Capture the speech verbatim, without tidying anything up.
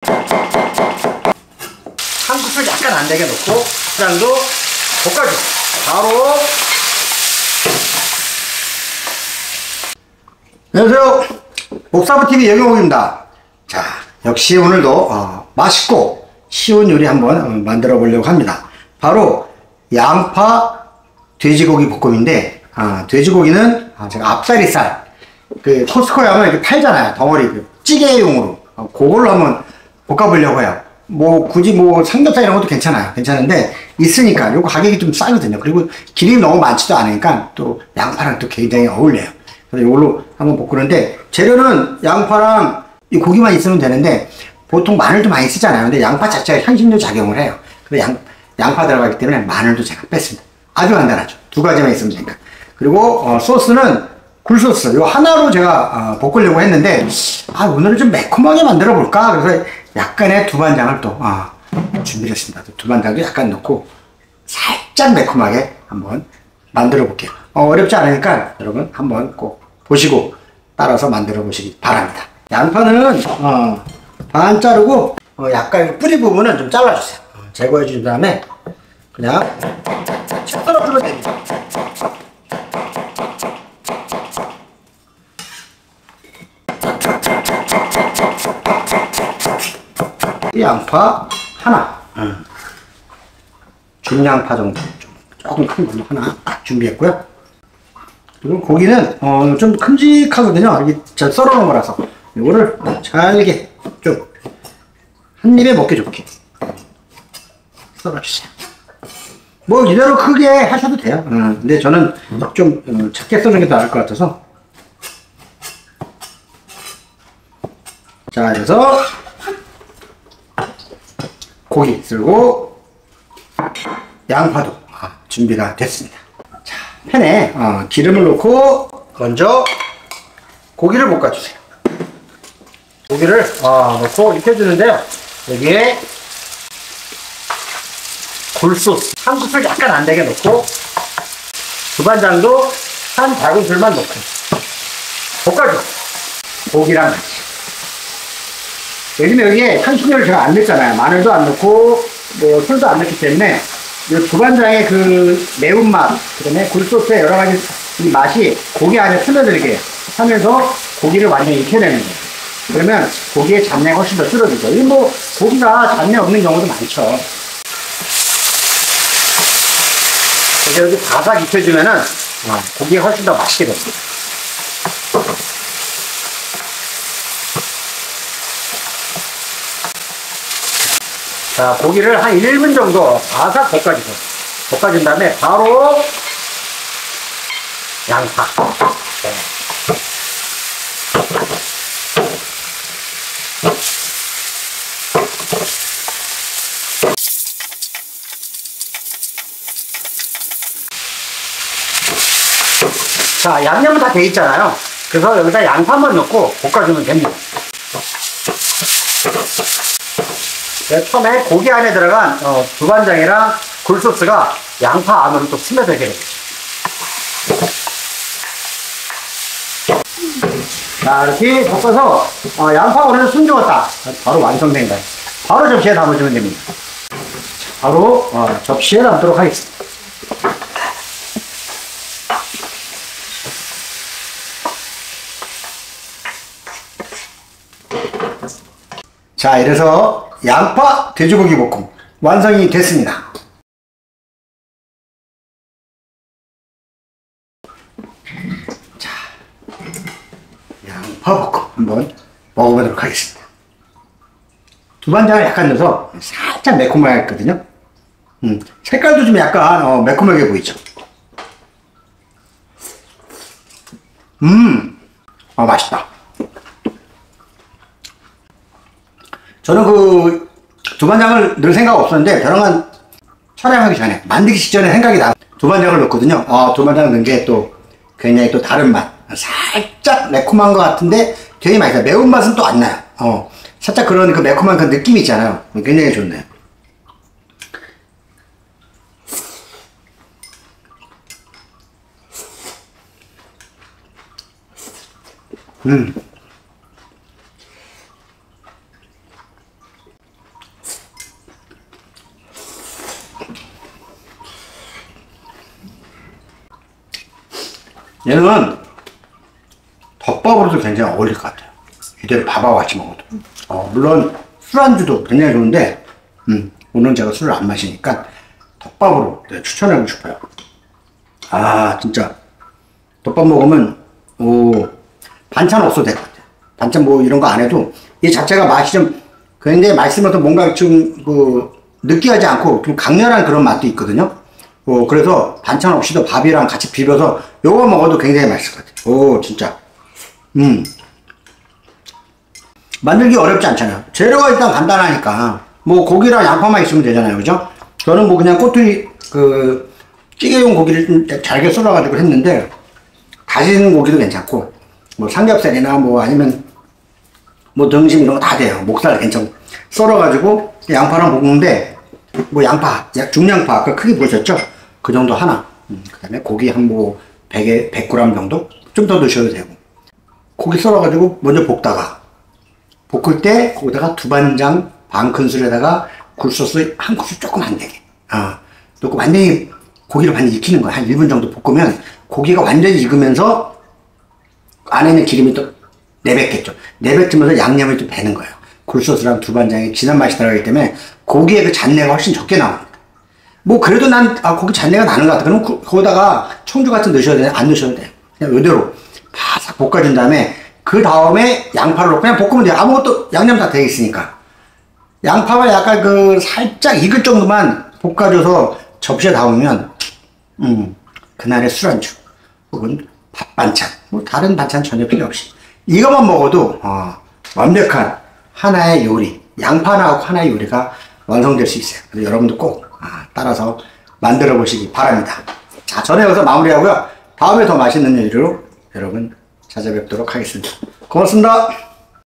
한 굿을 약간 안 되게 넣고 고추장도 볶아줘. 바로. 안녕하세요, 목사부티비 영영옥입니다. 자, 역시 오늘도 어, 맛있고 쉬운 요리 한번 어, 만들어 보려고 합니다. 바로 양파 돼지고기 볶음인데, 아, 돼지고기는 아, 제가 앞다리살, 그 코스코에 하면 이렇게 팔잖아요, 덩어리, 그 찌개용으로. 어, 그걸로 한번 볶아보려고 해요. 뭐 굳이 뭐 삼겹살 이런 것도 괜찮아요. 괜찮은데 있으니까 요거 가격이 좀 싸거든요. 그리고 기름이 너무 많지도 않으니까 또 양파랑 또 굉장히 어울려요. 그래서 이걸로 한번 볶는데, 재료는 양파랑 이 고기만 있으면 되는데 보통 마늘도 많이 쓰잖아요. 근데 양파 자체가 향신료 작용을 해요. 그래서 양, 양파 들어가기 때문에 마늘도 제가 뺐습니다. 아주 간단하죠. 두 가지만 있으면 되니까. 그리고 어, 소스는 굴소스 요 하나로 제가 어, 볶으려고 했는데, 아, 오늘은 좀 매콤하게 만들어 볼까. 그래서 약간의 두반장을 또 어, 준비를 했습니다. 두반장도 약간 넣고 살짝 매콤하게 한번 만들어 볼게요. 어, 어렵지 않으니까 여러분 한번 꼭 보시고 따라서 만들어 보시기 바랍니다. 양파는 어, 반 자르고 어, 약간 뿌리 부분은 좀 잘라주세요. 어, 제거해 준 다음에 그냥 썰어 주면 됩니다. 이 양파 하나, 음. 중양파 정도, 좀, 조금 큰 걸로 하나 딱 준비했고요. 그리고 고기는 어, 좀 큼직하거든요. 이게 잘 썰어 놓은 거라서 이거를 잘게 좀 한 입에 먹기 좋게 썰어주세요. 뭐 이대로 크게 하셔도 돼요. 음, 근데 저는 좀 음, 작게 썰는 게 더 나을 것 같아서. 자, 그래서 고기 썰고 양파도 아, 준비가 됐습니다. 자, 팬에 어, 기름을 넣고 먼저 고기를 볶아주세요. 고기를 어, 넣고 익혀주는데요, 여기에 굴소스 한 굿을 약간 안 되게 넣고 두반장도 한 작은 줄만 넣고 볶아줘. 고기랑 같이. 왜냐면 여기에 향신료를 제가 안 넣잖아요. 마늘도 안 넣고 뭐 술도 안 넣기 때문에 이 두반장의 그 매운맛, 그 다음에 굴소스의 여러 가지 이 맛이 고기 안에 스며들게 하면서 고기를 완전히 익혀내는 거예요. 그러면 고기의 잡내가 훨씬 더 줄어들죠. 이 뭐 고기가 잡내 없는 경우도 많죠. 그래서 이렇게 바삭 익혀주면은 어, 고기가 훨씬 더 맛있게 됩니다. 자, 고기를 한 일 분 정도 바삭 볶아주세요. 볶아준 다음에 바로 양파. 네. 자, 양념은 다 돼 있잖아요. 그래서 여기다 양파만 넣고 볶아주면 됩니다. 처음에 고기 안에 들어간 어, 두반장이랑 굴소스가 양파 안으로 또 스며들게 됩니다. 자, 이렇게 볶아서 어, 양파 오늘 숨죽었다. 바로 완성된 거예요. 바로 접시에 담아주면 됩니다. 바로 어, 접시에 담도록 하겠습니다. 자, 이래서 양파 돼지고기 볶음 완성이 됐습니다. 자, 양파 볶음 한번 먹어보도록 하겠습니다. 두반장을 약간 넣어서 살짝 매콤하게 했거든요. 음, 색깔도 좀 약간 어, 매콤하게 보이죠. 음, 아, 맛있다. 저는 그 두반장을 넣을 생각 없었는데 벼랑한 촬영하기 전에 만들기 직전에 생각이 나. 두반장을 넣었거든요. 아, 두반장을 넣은 게 또 굉장히 또 다른 맛. 살짝 매콤한 것 같은데 되게 맛있어요. 매운맛은 또 안 나요. 어, 살짝 그런 그 매콤한 그 느낌이 있잖아요. 굉장히 좋네요. 음. 얘는 덮밥으로도 굉장히 어울릴 것 같아요. 이대로 밥하고 같이 먹어도. 어, 물론 술안주도 굉장히 좋은데, 음, 오늘은 제가 술을 안 마시니까 덮밥으로 추천하고 싶어요. 아, 진짜. 덮밥 먹으면, 오, 반찬 없어도 될 것 같아요. 반찬 뭐 이런 거 안 해도 이 자체가 맛이 좀 굉장히 맛있으면서 뭔가 좀, 그, 느끼하지 않고 좀 강렬한 그런 맛도 있거든요. 어, 그래서 반찬 없이도 밥이랑 같이 비벼서 요거 먹어도 굉장히 맛있을 것 같아요. 오, 진짜. 음. 만들기 어렵지 않잖아요. 재료가 일단 간단하니까. 뭐 고기랑 양파만 있으면 되잖아요. 그죠? 저는 뭐 그냥 꼬투리, 그, 찌개용 고기를 좀 잘게 썰어가지고 했는데, 다시는 고기도 괜찮고, 뭐 삼겹살이나 뭐 아니면 뭐 등심 이런 거 다 돼요. 목살 괜찮고. 썰어가지고 양파랑 볶는데, 뭐 양파, 중양파, 아까 크게 보셨죠? 그 정도 하나. 음, 그 다음에 고기 한 뭐 백에, 백 그램 정도? 좀 더 넣으셔도 되고. 고기 썰어가지고 먼저 볶다가, 볶을 때 거기다가 두반장 반 큰술에다가 굴소스 한 큰술 조금 안 되게. 어, 넣고 완전히 고기를 완전히 익히는 거야. 한 일 분 정도 볶으면 고기가 완전히 익으면서 안에 있는 기름이 또 내뱉겠죠. 내뱉으면서 양념이 또 배는 거예요. 굴소스랑 두반장이 진한 맛이 들어가기 때문에 고기의 그 잡내가 훨씬 적게 나옵니다. 뭐 그래도 난 아, 고기 잡내가 나는 것 같아. 그럼 그, 거기다가 청주 같은 거 넣으셔도 돼요? 안 넣으셔도 돼요. 그냥 이대로 바삭 볶아준 다음에 그 다음에 양파를 넣고 그냥 볶으면 돼요. 아무것도 양념 다 되어 있으니까. 양파가 약간 그 살짝 익을 정도만 볶아줘서 접시에 담으면 음, 그날의 술안주 혹은 밥 반찬 뭐 다른 반찬 전혀 필요 없이 이것만 먹어도 어, 완벽한 하나의 요리, 양파나하고 하나의 요리가 완성될 수 있어요. 그래서 여러분도 꼭 아, 따라서 만들어 보시기 바랍니다. 자, 저는 여기서 마무리하고요. 다음에 더 맛있는 요리로 여러분 찾아뵙도록 하겠습니다. 고맙습니다.